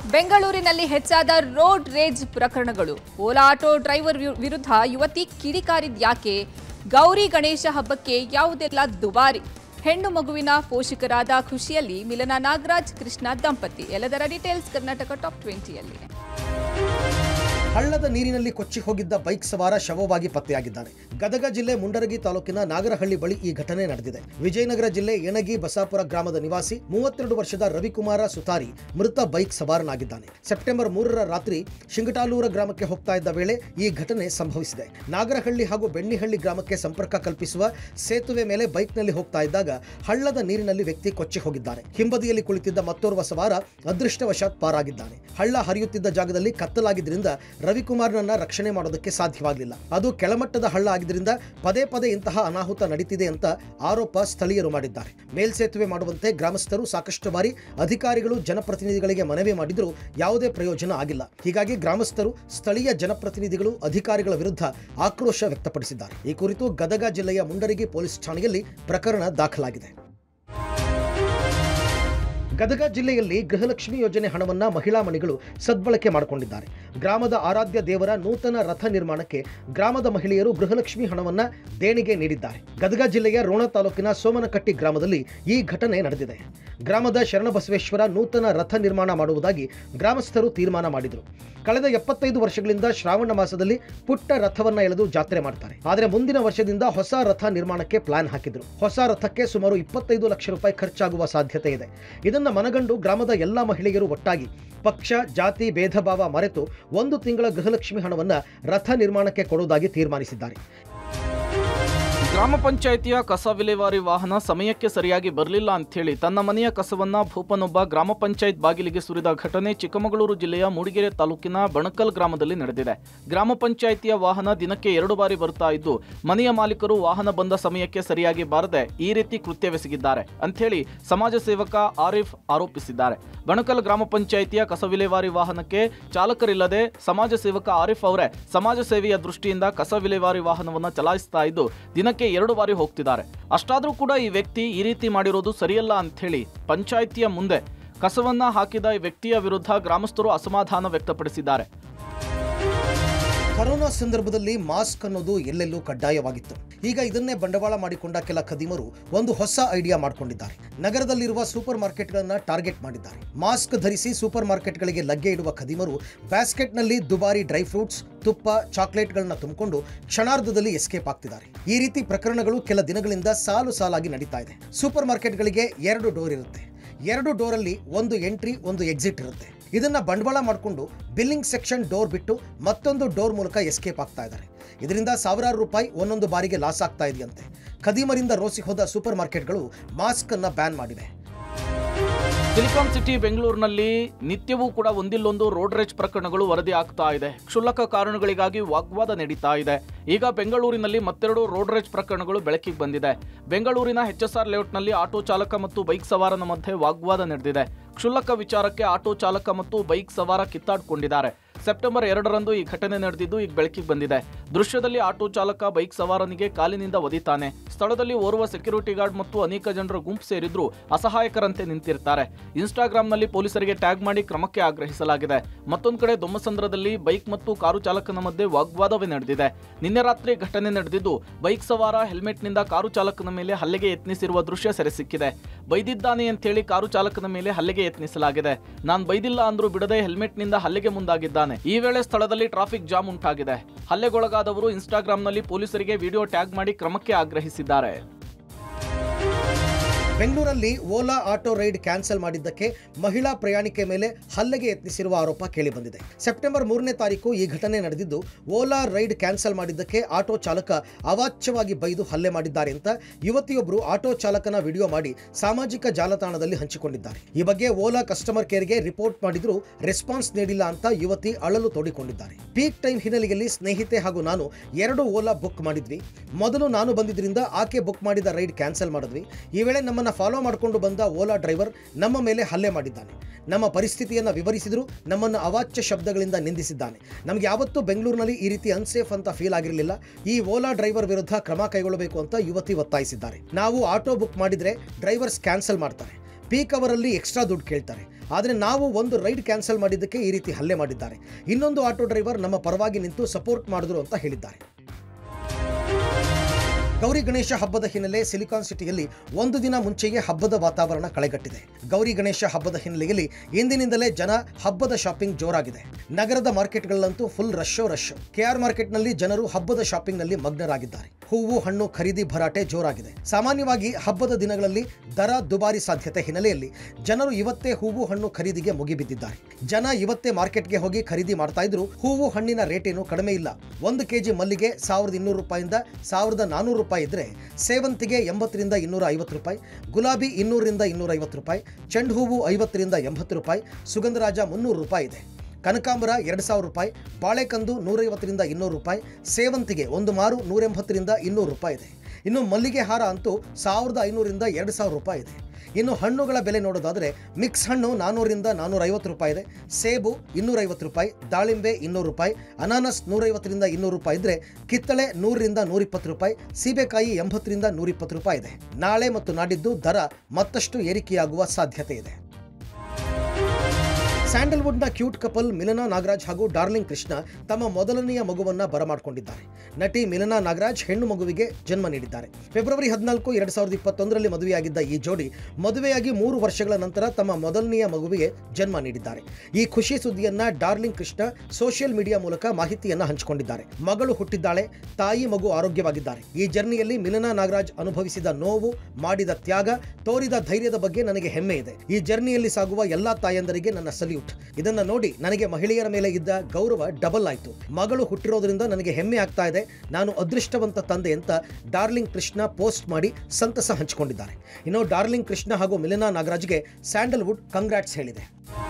ಬೆಂಗಳೂರಿನಲ್ಲಿ ಹೆಚ್ಚಾದ ರೋಡ್ ರೇಜ್ ಪ್ರಕರಣಗಳು. ಓಲಾ ಆಟೋ ಡ್ರೈವರ್ ವಿರುದ್ಧ ಯುವತಿ ಕಿಡಿಕಾರಿದ್ಯಾಕೆ? ಗೌರಿ ಗಣೇಶ ಹಬ್ಬಕ್ಕೆ ಯಾವುದೆಲ್ಲ ದುಬಾರಿ? ಹೆಣ್ಣು ಮಗುವಿನ ಪೋಷಕರಾದ ಖುಷಿಯಲ್ಲಿ ಮಿಲನ ನಾಗರಾಜ್ ಕೃಷ್ಣ ದಂಪತಿ. ಎಲ್ಲದರ ಡೀಟೇಲ್ಸ್ ಕರ್ನಾಟಕ ಟಾಪ್ 20ಯಲ್ಲಿ. ಹಳ್ಳದ ನೀರಿನಲ್ಲಿ ಕೊಚ್ಚಿ ಹೋಗಿದ್ದ ಬೈಕ್ ಸವಾರ ಶವವಾಗಿ ಪತ್ತೆಯಾಗಿದ್ದಾನೆ. ಗದಗ ಜಿಲ್ಲೆ ಮುಂಡರಗಿ ತಾಲೂಕಿನ ನಾಗರಹಳ್ಳಿ ಬಳಿ ಈ ಘಟನೆ ನಡೆದಿದೆ. ವಿಜಯನಗರ ಜಿಲ್ಲೆ ಯಣಗಿ ಬಸಾಪುರ ಗ್ರಾಮದ ನಿವಾಸಿ 32 ವರ್ಷದ ರವಿಕುಮಾರ ಸುತಾರಿ ಮೃತ ಬೈಕ್ ಸವಾರನಾಗಿದ್ದಾನೆ. ಸೆಪ್ಟೆಂಬರ್ 3ರ ರಾತ್ರಿ ಶಿಂಗಟಾಲೂರ ಗ್ರಾಮಕ್ಕೆ ಹೋಗ್ತಾ ಇದ್ದ ವೇಳೆ ಈ ಘಟನೆ ಸಂಭವಿಸಿದೆ. ನಾಗರಹಳ್ಳಿ ಹಾಗೂ ಬೆಣ್ಣಿಹಳ್ಳಿ ಗ್ರಾಮಕ್ಕೆ ಸಂಪರ್ಕ ಕಲ್ಪಿಸುವ ಸೇತುವೆ ಮೇಲೆ ಬೈಕ್ನಲ್ಲಿ ಹೋಗ್ತಾ ಇದ್ದಾಗ ಹಳ್ಳದ ನೀರಿನಲ್ಲಿ ವ್ಯಕ್ತಿ ಕೊಚ್ಚಿ ಹೋಗಿದ್ದಾನೆ. ಹಿಂಬದಿಯಲ್ಲಿ ಕುಳಿತಿದ್ದ ಮತ್ತೋರ್ವ ಸವಾರ ಅದೃಷ್ಟವಶಾತ್ ಪಾರಾಗಿದ್ದಾನೆ. ಹಳ್ಳ ಹರಿಯುತ್ತಿದ್ದ ಜಾಗದಲ್ಲಿ ಕತ್ತಲಾಗಿದ್ದರಿಂದ ರವಿಕುಮಾರ್ನನ್ನ ರಕ್ಷಣೆ ಮಾಡೋದಕ್ಕೆ ಸಾಧ್ಯವಾಗಲಿಲ್ಲ. ಅದು ಕೆಳಮಟ್ಟದ ಹಳ್ಳ ಆಗಿದ್ದರಿಂದ ಪದೇ ಪದೇ ಇಂತಹ ಅನಾಹುತ ನಡೀತಿದೆ ಅಂತ ಆರೋಪ ಸ್ಥಳೀಯರು ಮಾಡಿದ್ದಾರೆ. ಮೇಲ್ಸೇತುವೆ ಮಾಡುವಂತೆ ಗ್ರಾಮಸ್ಥರು ಸಾಕಷ್ಟು ಬಾರಿ ಅಧಿಕಾರಿಗಳು ಜನಪ್ರತಿನಿಧಿಗಳಿಗೆ ಮನವಿ ಮಾಡಿದರೂ ಯಾವುದೇ ಪ್ರಯೋಜನ ಆಗಿಲ್ಲ. ಹೀಗಾಗಿ ಗ್ರಾಮಸ್ಥರು ಸ್ಥಳೀಯ ಜನಪ್ರತಿನಿಧಿಗಳು ಅಧಿಕಾರಿಗಳ ವಿರುದ್ಧ ಆಕ್ರೋಶ ವ್ಯಕ್ತಪಡಿಸಿದ್ದಾರೆ. ಈ ಕುರಿತು ಗದಗ ಜಿಲ್ಲೆಯ ಮುಂಡರಗಿ ಪೊಲೀಸ್ ಠಾಣೆಯಲ್ಲಿ ಪ್ರಕರಣ ದಾಖಲಾಗಿದೆ. ಗದಗ ಜಿಲ್ಲೆಯಲ್ಲಿ ಗೃಹಲಕ್ಷ್ಮಿ ಯೋಜನೆ ಹಣವನ್ನು ಮಹಿಳಾ ಮಣಿಗಳು ಸದ್ಬಳಕೆ ಮಾಡಿಕೊಂಡಿದ್ದಾರೆ. ಗ್ರಾಮದ ಆರಾಧ್ಯ ದೇವರ ನೂತನ ರಥ ನಿರ್ಮಾಣಕ್ಕೆ ಗ್ರಾಮದ ಮಹಿಳೆಯರು ಗೃಹಲಕ್ಷ್ಮಿ ಹಣವನ್ನು ದೇಣಿಗೆ ನೀಡಿದ್ದಾರೆ. ಗದಗ ಜಿಲ್ಲೆಯ ರೋಣ ತಾಲೂಕಿನ ಸೋಮನಕಟ್ಟಿ ಗ್ರಾಮದಲ್ಲಿ ಈ ಘಟನೆ ನಡೆದಿದೆ. ಗ್ರಾಮದ ಶರಣಬಸವೇಶ್ವರ ನೂತನ ರಥ ನಿರ್ಮಾಣ ಮಾಡುವುದಾಗಿ ಗ್ರಾಮಸ್ಥರು ತೀರ್ಮಾನ ಮಾಡಿದರು. ಕಳೆದ 75 ವರ್ಷಗಳಿಂದ ಶ್ರಾವಣ ಮಾಸದಲ್ಲಿ ಪುಟ್ಟ ರಥವನ್ನ ಎಳೆದು ಜಾತ್ರೆ ಮಾಡ್ತಾರೆ. ಆದರೆ ಮುಂದಿನ ವರ್ಷದಿಂದ ಹೊಸ ರಥ ನಿರ್ಮಾಣಕ್ಕೆ ಪ್ಲಾನ್ ಹಾಕಿದ್ರು. ಹೊಸ ರಥಕ್ಕೆ ಸುಮಾರು 25 ಲಕ್ಷ ರೂಪಾಯಿ ಖರ್ಚಾಗುವ ಸಾಧ್ಯತೆ ಇದೆ. ಇದನ್ನ ಮನಗಂಡು ಗ್ರಾಮದ ಎಲ್ಲಾ ಮಹಿಳೆಯರು ಒಟ್ಟಾಗಿ ಪಕ್ಷ ಜಾತಿ ಭೇದ ಭಾವ ಮರೆತು 1 ತಿಂಗಳ ಗೃಹಲಕ್ಷ್ಮಿ ಹಣವನ್ನ ರಥ ನಿರ್ಮಾಣಕ್ಕೆ ಕೊಡುವುದಾಗಿ ತೀರ್ಮಾನಿಸಿದ್ದಾರೆ. ಗ್ರಾಮ ಪಂಚಾಯಿತಿಯ ಕಸ ವಿಲೇವಾರಿ ವಾಹನ ಸಮಯಕ್ಕೆ ಸರಿಯಾಗಿ ಬರಲಿಲ್ಲ ಅಂಥೇಳಿ ತನ್ನ ಮನೆಯ ಕಸವನ್ನ ಭೂಪನೊಬ್ಬ ಗ್ರಾಮ ಪಂಚಾಯತ್ ಬಾಗಿಲಿಗೆ ಸುರಿದ ಘಟನೆ ಚಿಕ್ಕಮಗಳೂರು ಜಿಲ್ಲೆಯ ಮೂಡಿಗೆರೆ ತಾಲೂಕಿನ ಬಣಕಲ್ ಗ್ರಾಮದಲ್ಲಿ ನಡೆದಿದೆ. ಗ್ರಾಮ ಪಂಚಾಯಿತಿಯ ವಾಹನ ದಿನಕ್ಕೆ 2 ಬಾರಿ ಬರ್ತಾ ಇದ್ದು ಮನೆಯ ಮಾಲೀಕರು ವಾಹನ ಬಂದ ಸಮಯಕ್ಕೆ ಸರಿಯಾಗಿ ಬಾರದೆ ಈ ರೀತಿ ಕೃತ್ಯವೆಸಗಿದ್ದಾರೆ ಅಂಥೇಳಿ ಸಮಾಜ ಸೇವಕ ಆರಿಫ್ ಆರೋಪಿಸಿದ್ದಾರೆ. ಬಣಕಲ್ ಗ್ರಾಮ ಪಂಚಾಯಿತಿಯ ಕಸ ವಿಲೇವಾರಿ ವಾಹನಕ್ಕೆ ಚಾಲಕರಿಲ್ಲದೆ ಸಮಾಜ ಸೇವಕ ಆರಿಫ್ ಅವರೇ ಸಮಾಜ ಸೇವೆಯ ದೃಷ್ಟಿಯಿಂದ ಕಸ ವಿಲೇವಾರಿ ವಾಹನವನ್ನು ಚಲಾಯಿಸ್ತಾ ಇದ್ದು ದಿನಕ್ಕೆ 2 ಬಾರಿ ಹೋಗ್ತಿದ್ದಾರೆ. ಅಷ್ಟಾದ್ರೂ ಕೂಡ ಈ ವ್ಯಕ್ತಿ ಈ ರೀತಿ ಮಾಡಿರೋದು ಸರಿಯಲ್ಲ ಅಂಥೇಳಿ ಪಂಚಾಯಿತಿಯ ಮುಂದೆ ಕಸವನ್ನ ಹಾಕಿದ ಈ ವ್ಯಕ್ತಿಯ ವಿರುದ್ಧ ಗ್ರಾಮಸ್ಥರು ಅಸಮಾಧಾನ ವ್ಯಕ್ತಪಡಿಸಿದ್ದಾರೆ. ಕೊರೋನಾ ಸಂದರ್ಭದಲ್ಲಿ ಮಾಸ್ಕ್ ಅನ್ನೋದು ಎಲ್ಲೆಲ್ಲೂ ಕಡ್ಡಾಯವಾಗಿತ್ತು. ಈಗ ಇದನ್ನೇ ಬಂಡವಾಳ ಮಾಡಿಕೊಂಡ ಕೆಲ ಖದೀಮರು ಒಂದು ಹೊಸ ಐಡಿಯಾ ಮಾಡಿಕೊಂಡಿದ್ದಾರೆ. ನಗರದಲ್ಲಿರುವ ಸೂಪರ್ ಮಾರ್ಕೆಟ್ಗಳನ್ನು ಟಾರ್ಗೆಟ್ ಮಾಡಿದ್ದಾರೆ. ಮಾಸ್ಕ್ ಧರಿಸಿ ಸೂಪರ್ ಮಾರ್ಕೆಟ್ಗಳಿಗೆ ಲಗ್ಗೆ ಇಡುವ ಖದೀಮರು ಬ್ಯಾಸ್ಕೆಟ್ನಲ್ಲಿ ದುಬಾರಿ ಡ್ರೈ ಫ್ರೂಟ್ಸ್, ತುಪ್ಪ, ಚಾಕ್ಲೇಟ್ಗಳನ್ನ ತುಂಬಿಕೊಂಡು ಕ್ಷಣಾರ್ಧದಲ್ಲಿ ಎಸ್ಕೇಪ್ ಆಗ್ತಿದ್ದಾರೆ. ಈ ರೀತಿ ಪ್ರಕರಣಗಳು ಕೆಲ ದಿನಗಳಿಂದ ಸಾಲು ಸಾಲಾಗಿ ನಡೀತಾ ಇದೆ. ಸೂಪರ್ ಮಾರ್ಕೆಟ್ಗಳಿಗೆ 2 ಡೋರ್ ಇರುತ್ತೆ. 2 ಡೋರಲ್ಲಿ ಒಂದು ಎಂಟ್ರಿ, ಒಂದು ಎಕ್ಸಿಟ್ ಇರುತ್ತೆ. ಇದನ್ನ ಬಂಡವಾಳ ಮಾಡಿಕೊಂಡು ಬಿಲ್ಲಿಂಗ್ ಸೆಕ್ಷನ್ ಡೋರ್ ಬಿಟ್ಟು ಮತ್ತೊಂದು ಡೋರ್ ಮೂಲಕ ಎಸ್ಕೇಪ್ ಆಗ್ತಾ ಇದ್ದಾರೆ. ಇದರಿಂದ ಸಾವಿರಾರು ರೂಪಾಯಿ ಒಂದೊಂದು ಬಾರಿಗೆ ಲಾಸ್ ಆಗ್ತಾ ಇದೆಯಂತೆ. ಖದೀಮರಿಂದ ರೋಸಿ ಹೋದ ಸೂಪರ್ ಮಾರ್ಕೆಟ್ಗಳು ಮಾಸ್ಕ್ ಅನ್ನ ಬ್ಯಾನ್ ಮಾಡಿವೆ. ಸಿಲಿಕಾನ್ ಸಿಟಿ ಬೆಂಗಳೂರಿನಲ್ಲಿ ನಿತ್ಯವೂ ಕೂಡ ಒಂದಿಲ್ಲೊಂದು ರೋಡ್ ರೇಜ್ ಪ್ರಕರಣಗಳು ವರದಿ ಆಗ್ತಾ ಇದೆ. ಕ್ಷುಲ್ಲಕ ಕಾರಣಗಳಿಗಾಗಿ ವಾಗ್ವಾದ ನಡೀತಾ ಇದೆ. ಈಗ ಬೆಂಗಳೂರಿನಲ್ಲಿ ಮತ್ತೆರಡು ರೋಡ್ ರೇಜ್ ಪ್ರಕರಣಗಳು ಬೆಳಕಿಗೆ ಬಂದಿದೆ. ಬೆಂಗಳೂರಿನ HSR ಲೇಔಟ್ನಲ್ಲಿ ಆಟೋ ಚಾಲಕ ಮತ್ತು ಬೈಕ್ ಸವಾರನ ಮಧ್ಯೆ ವಾಗ್ವಾದ ನಡೆದಿದೆ. ಕ್ಷುಲ್ಲಕ ವಿಚಾರಕ್ಕೆ ಆಟೋ ಚಾಲಕ ಮತ್ತು ಬೈಕ್ ಸವಾರ ಕಿತ್ತಾಡಿಕೊಂಡಿದ್ದಾರೆ. ಸೆಪ್ಟೆಂಬರ್ 2ರಂದು ಈ ಘಟನೆ ನಡೆದಿದ್ದು ಈಗ ಬೆಳಕಿಗೆ ಬಂದಿದೆ. ದೃಶ್ಯದಲ್ಲಿ ಆಟೋ ಚಾಲಕ ಬೈಕ್ ಸವಾರನಿಗೆ ಕಾಲಿನಿಂದ ಒದಿತಾನೆ. ಸ್ಥಳದಲ್ಲಿ ಓರ್ವ ಸೆಕ್ಯೂರಿಟಿ ಗಾರ್ಡ್ ಮತ್ತು ಅನೇಕ ಜನರ ಗುಂಪು ಸೇರಿದ್ರು ಅಸಹಾಯಕರಂತೆ ನಿಂತಿರ್ತಾರೆ. ಇನ್ಸ್ಟಾಗ್ರಾಂನಲ್ಲಿ ಪೊಲೀಸರಿಗೆ ಟ್ಯಾಗ್ ಮಾಡಿ ಕ್ರಮಕ್ಕೆ ಆಗ್ರಹಿಸಲಾಗಿದೆ. ಮತ್ತೊಂದು ಕಡೆ ದೊಮ್ಮಸಂದ್ರದಲ್ಲಿ ಬೈಕ್ ಮತ್ತು ಕಾರು ಚಾಲಕನ ಮಧ್ಯೆ ವಾಗ್ವಾದವೇ ನಡೆದಿದೆ. ನಿನ್ನೆ ರಾತ್ರಿ ಘಟನೆ ನಡೆದಿದ್ದು ಬೈಕ್ ಸವಾರ ಹೆಲ್ಮೆಟ್ನಿಂದ ಕಾರು ಚಾಲಕನ ಮೇಲೆ ಹಲ್ಲೆಗೆ ಯತ್ನಿಸಿರುವ ದೃಶ್ಯ ಸೆರೆ ಸಿಕ್ಕಿದೆ. ಬೈದಿದ್ದಾನೆ ಅಂತೇಳಿ ಕಾರು ಚಾಲಕನ ಮೇಲೆ ಹಲ್ಲೆಗೆ ಯತ್ನಿಸಲಾಗಿದೆ. ನಾನು ಬೈದಿಲ್ಲ ಅಂದ್ರೂ ಬಿಡದೆ ಹೆಲ್ಮೆಟ್ನಿಂದ ಹಲ್ಲೆಗೆ ಮುಂದಾಗಿದ್ದಾನೆ. ಈ ವೇಳೆ ಸ್ಥಳದಲ್ಲಿ ಟ್ರಾಫಿಕ್ ಜಾಮ್ ಉಂಟಾಗಿದೆ. ಹಲ್ಲೆಗೊಳಗಾದವರು ಇನ್ಸ್ಟಾಗ್ರಾಂನಲ್ಲಿ ಪೊಲೀಸರಿಗೆ ವಿಡಿಯೋ ಟ್ಯಾಗ್ ಮಾಡಿ ಕ್ರಮಕ್ಕೆ ಆಗ್ರಹಿಸಿದ್ದಾರೆ. ಬೆಂಗಳೂರಲ್ಲಿ ಓಲಾ ಆಟೋ ರೈಡ್ ಕ್ಯಾನ್ಸಲ್ ಮಾಡಿದ್ದಕ್ಕೆ ಮಹಿಳಾ ಪ್ರಯಾಣಿಕೆ ಮೇಲೆ ಹಲ್ಲೆಗೆ ಯತ್ನಿಸಿರುವ ಆರೋಪ ಕೇಳಿಬಂದಿದೆ. ಸೆಪ್ಟೆಂಬರ್ 3ನೇ ತಾರೀಕು ಈ ಘಟನೆ ನಡೆದಿದ್ದು ಓಲಾ ರೈಡ್ ಕ್ಯಾನ್ಸಲ್ ಮಾಡಿದ್ದಕ್ಕೆ ಆಟೋ ಚಾಲಕ ಅವಾಚ್ಯವಾಗಿ ಬೈದು ಹಲ್ಲೆ ಮಾಡಿದ್ದಾರೆ ಅಂತ ಯುವತಿಯೊಬ್ಬರು ಆಟೋ ಚಾಲಕನ ವಿಡಿಯೋ ಮಾಡಿ ಸಾಮಾಜಿಕ ಜಾಲತಾಣದಲ್ಲಿ ಹಂಚಿಕೊಂಡಿದ್ದಾರೆ. ಈ ಬಗ್ಗೆ ಓಲಾ ಕಸ್ಟಮರ್ ಕೇರ್ಗೆ ರಿಪೋರ್ಟ್ ಮಾಡಿದ್ರೂ ರೆಸ್ಪಾನ್ಸ್ ನೀಡಿಲ್ಲ ಅಂತ ಯುವತಿ ಅಳಲು ತೋಡಿಕೊಂಡಿದ್ದಾರೆ. ಪೀಕ್ ಟೈಮ್ ಹಿನ್ನೆಲೆಯಲ್ಲಿ ಸ್ನೇಹಿತೆ ಹಾಗೂ ನಾನು 2 ಓಲಾ ಬುಕ್ ಮಾಡಿದ್ವಿ. ಮೊದಲು ನಾನು ಬಂದಿದ್ರಿಂದ ಆಕೆ ಬುಕ್ ಮಾಡಿದ ರೈಡ್ ಕ್ಯಾನ್ಸಲ್ ಮಾಡಿದ್ವಿ. ಈ ವೇಳೆ ನಮ್ಮನ್ನ ಫಾಲೋ ಮಾಡಿಕೊಂಡು ಬಂದ ಓಲಾ ಡ್ರೈವರ್ ನಮ್ಮ ಮೇಲೆ ಹಲ್ಲೆ ಮಾಡಿದ್ದಾನೆ. ನಮ್ಮ ಪರಿಸ್ಥಿತಿಯನ್ನು ವಿವರಿಸಿದ್ರು ನಮ್ಮನ್ನು ಅವಾಚ್ಯ ಶಬ್ದಗಳಿಂದ ನಿಂದಿಸಿದ್ದಾನೆ. ನಮಗೆ ಯಾವತ್ತೂ ಬೆಂಗಳೂರಿನಲ್ಲಿ ಈ ರೀತಿ ಅನ್ಸೇಫ್ ಅಂತ ಫೀಲ್ ಆಗಿರಲಿಲ್ಲ. ಈ ಓಲಾ ಡ್ರೈವರ್ ವಿರುದ್ಧ ಕ್ರಮ ಕೈಗೊಳ್ಳಬೇಕು ಅಂತ ಯುವತಿ ಒತ್ತಾಯಿಸಿದ್ದಾರೆ. ನಾವು ಆಟೋ ಬುಕ್ ಮಾಡಿದ್ರೆ ಡ್ರೈವರ್ಸ್ ಕ್ಯಾನ್ಸಲ್ ಮಾಡ್ತಾರೆ. ಪೀಕ್ ಅವರಲ್ಲಿ ಎಕ್ಸ್ಟ್ರಾ ದುಡ್ಡು ಕೇಳ್ತಾರೆ. ಆದರೆ ನಾವು ಒಂದು ರೈಡ್ ಕ್ಯಾನ್ಸಲ್ ಮಾಡಿದ್ದಕ್ಕೆ ಈ ರೀತಿ ಹಲ್ಲೆ ಮಾಡಿದ್ದಾರೆ. ಇನ್ನೊಂದು ಆಟೋ ಡ್ರೈವರ್ ನಮ್ಮ ಪರವಾಗಿ ನಿಂತು ಸಪೋರ್ಟ್ ಮಾಡಿದ್ರು ಅಂತ ಹೇಳಿದ್ದಾರೆ. ಗೌರಿ ಗಣೇಶ ಹಬ್ಬದ ಹಿನ್ನೆಲೆ ಸಿಲಿಕಾನ್ ಸಿಟಿಯಲ್ಲಿ ಒಂದು ದಿನ ಮುಂಚೆಯೇ ಹಬ್ಬದ ವಾತಾವರಣ ಕಳೆಗಟ್ಟಿದೆ. ಗೌರಿ ಗಣೇಶ ಹಬ್ಬದ ಹಿನ್ನೆಲೆಯಲ್ಲಿ ಇಂದಿನಿಂದಲೇ ಜನ ಹಬ್ಬದ ಶಾಪಿಂಗ್ ಜೋರಾಗಿದೆ. ನಗರದ ಮಾರ್ಕೆಟ್ಗಳಲ್ಲಂತೂ ಫುಲ್ ರಶ್. ಕೆಆರ್ ಮಾರ್ಕೆಟ್ನಲ್ಲಿ ಜನರು ಹಬ್ಬದ ಶಾಪಿಂಗ್ನಲ್ಲಿ ಮಗ್ನರಾಗಿದ್ದಾರೆ. ಹೂವು ಹಣ್ಣು ಖರೀದಿ ಭರಾಟೆ ಜೋರಾಗಿದೆ. ಸಾಮಾನ್ಯವಾಗಿ ಹಬ್ಬದ ದಿನಗಳಲ್ಲಿ ದರ ದುಬಾರಿ ಸಾಧ್ಯತೆ ಹಿನ್ನೆಲೆಯಲ್ಲಿ ಜನರು ಇವತ್ತೇ ಹೂವು ಹಣ್ಣು ಖರೀದಿಗೆ ಮುಗಿಬಿದ್ದಿದ್ದಾರೆ. ಜನ ಇವತ್ತೇ ಮಾರ್ಕೆಟ್ಗೆ ಹೋಗಿ ಖರೀದಿ ಮಾಡ್ತಾ ಇದ್ರು. ಹೂವು ಹಣ್ಣಿನ ರೇಟ್ ಏನು ಕಡಿಮೆ ಇಲ್ಲ. 1 ಕೆಜಿ ಮಲ್ಲಿಗೆ 1200 ರೂಪಾಯಿಂದ 1400 ರೂಪಾಯಿ ಇದ್ರೆ, ಸೇವಂತಿಗೆ 80 ರಿಂದ 250 ರೂಪಾಯಿ, ಗುಲಾಬಿ 200 ರಿಂದ 250 ರೂಪಾಯಿ, ಚೆಂಡು ಹೂವು 50 ರಿಂದ 80 ರೂಪಾಯಿ, ಸುಗಂಧರಾಜ 300 ರೂಪಾಯಿ ಇದೆ. ಕನಕಾಂಬರ 2000 ರೂಪಾಯಿ, ಬಾಳೆಕಂದು 150 ರಿಂದ 200 ರೂಪಾಯಿ, ಸೇವಂತಿಗೆ ಒಂದು ಮಾರು 180 ರಿಂದ 200 ರೂಪಾಯಿ ಇದೆ. ಇನ್ನು ಮಲ್ಲಿಗೆ ಹಾರ ಅಂತೂ 1500 ರಿಂದ 2000 ರೂಪಾಯಿ ಇದೆ. ಇನ್ನು ಹಣ್ಣುಗಳ ಬೆಲೆ ನೋಡೋದಾದರೆ ಮಿಕ್ಸ್ ಹಣ್ಣು 400 ರಿಂದ 450 ರೂಪಾಯಿ ಇದೆ, ಸೇಬು 250 ರೂಪಾಯಿ, ದಾಳಿಂಬೆ 200 ರೂಪಾಯಿ, ಅನಾನಸ್ 150 ರಿಂದ 200 ರೂಪಾಯಿ ಇದ್ರೆ, ಕಿತ್ತಳೆ 100 ರಿಂದ 120 ರೂಪಾಯಿ, ಸೀಬೆಕಾಯಿ 80 ರಿಂದ 120 ರೂಪಾಯಿ ಇದೆ. ನಾಳೆ ಮತ್ತು ನಾಡಿದ್ದು ದರ ಮತ್ತಷ್ಟು ಏರಿಕೆಯಾಗುವ ಸಾಧ್ಯತೆ ಇದೆ. ಸ್ಯಾಂಡಲ್ವುಡ್ನ ಕ್ಯೂಟ್ ಕಪಲ್ ಮಿಲನಾ ನಾಗರಾಜ್ ಹಾಗೂ ಡಾರ್ಲಿಂಗ್ ಕೃಷ್ಣ ತಮ್ಮ ಮೊದಲನೆಯ ಮಗುವನ್ನ ಬರಮಾಡಿಕೊಂಡಿದ್ದಾರೆ. ನಟಿ ಮಿಲನಾ ನಾಗರಾಜ್ ಹೆಣ್ಣು ಮಗುವಿಗೆ ಜನ್ಮ ನೀಡಿದ್ದಾರೆ. ಫೆಬ್ರವರಿ 14, 2021ರಲ್ಲಿ ಮದುವೆಯಾಗಿದ್ದ ಈ ಜೋಡಿ ಮದುವೆಯಾಗಿ 3 ವರ್ಷಗಳ ನಂತರ ತಮ್ಮ ಮೊದಲನೆಯ ಮಗುವಿಗೆ ಜನ್ಮ ನೀಡಿದ್ದಾರೆ. ಈ ಖುಷಿ ಸುದ್ದಿಯನ್ನ ಡಾರ್ಲಿಂಗ್ ಕೃಷ್ಣ ಸೋಷಿಯಲ್ ಮೀಡಿಯಾ ಮೂಲಕ ಮಾಹಿತಿಯನ್ನ ಹಂಚಿಕೊಂಡಿದ್ದಾರೆ. ಮಗಳು ಹುಟ್ಟಿದ್ದಾಳೆ, ತಾಯಿ ಮಗು ಆರೋಗ್ಯವಾಗಿದ್ದಾರೆ. ಈ ಜರ್ನಿಯಲ್ಲಿ ಮಿಲನಾ ನಾಗರಾಜ್ ಅನುಭವಿಸಿದ ನೋವು, ಮಾಡಿದ ತ್ಯಾಗ, ತೋರಿದ ಧೈರ್ಯದ ಬಗ್ಗೆ ನನಗೆ ಹೆಮ್ಮೆ ಇದೆ. ಈ ಜರ್ನಿಯಲ್ಲಿ ಸಾಗುವ ಎಲ್ಲಾ ತಾಯಂದರಿಗೆ ನನ್ನ ಸಲ್ಯೂಟ್. ಇದನ್ನ ನೋಡಿ ನನಗೆ ಮಹಿಳೆಯರ ಮೇಲೆ ಇದ್ದ ಗೌರವ ಡಬಲ್ ಆಯ್ತು. ಮಗಳು ಹುಟ್ಟಿರೋದ್ರಿಂದ ನನಗೆ ಹೆಮ್ಮೆ ಆಗ್ತಾ ಇದೆ. ನಾನು ಅದೃಷ್ಟವಂತ ತಂದೆ ಅಂತ ಡಾರ್ಲಿಂಗ್ ಕೃಷ್ಣ ಪೋಸ್ಟ್ ಮಾಡಿ ಸಂತಸ ಹಂಚಿಕೊಂಡಿದ್ದಾರೆ. ಇನ್ನು ಡಾರ್ಲಿಂಗ್ ಕೃಷ್ಣ ಹಾಗೂ ಮಿಲನಾ ನಾಗರಾಜ್ಗೆ ಸ್ಯಾಂಡಲ್ವುಡ್ ಕಂಗ್ರಾಟ್ಸ್ ಹೇಳಿದೆ.